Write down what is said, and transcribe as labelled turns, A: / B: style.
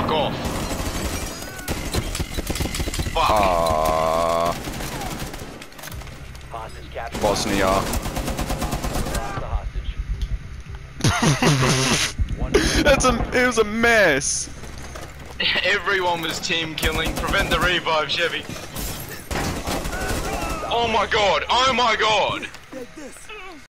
A: fuck off. Fuck.
B: Bosnia. It was a mess.
A: Everyone was team killing. Prevent the revive, Chevy. Oh my god. Oh my god.